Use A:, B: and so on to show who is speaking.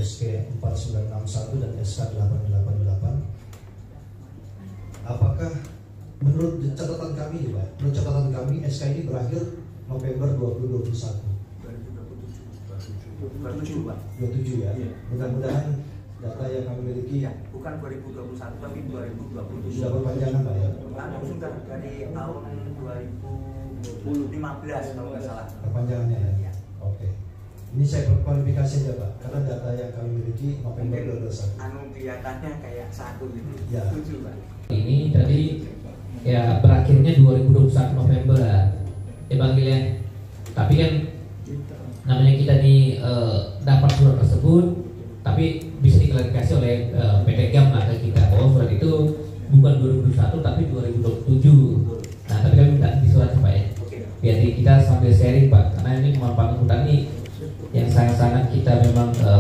A: SK 4961 dan SK 888. Apakah menurut catatan kami, Pak? Menurut catatan kami SK ini berakhir November 2021.
B: 27, Pak.
A: 27 ya.
B: Iya.
A: Mudah-mudahan data yang kami miliki
B: Ya, bukan 2021 tapi 2027.
A: sudah perpanjangan, Pak ya.
B: Sudah dari tahun 2015 kalau nggak salah.
A: Perpanjangannya ya.
B: Ya.
A: Oke. Ini saya klarifikasi aja, Pak, karena data yang kami miliki November 2021.
B: Kelihatannya kayak satu gitu.
A: Ya.
B: 7, Pak.
C: Ini tadi ya berakhirnya 2021 November lah, ya Bang Gil ya. Tapi kan namanya kita nih dapat surat tersebut, tapi bisa diklarifikasi oleh PT GAM lah ke kita bahwa surat itu bukan 2021 tapi 2027. Nah, tapi kami minta di surat Pak ya. Biar kita sambil sharing Pak, karena ini pemanfaatan hutan ini yang sangat-sangat kita memang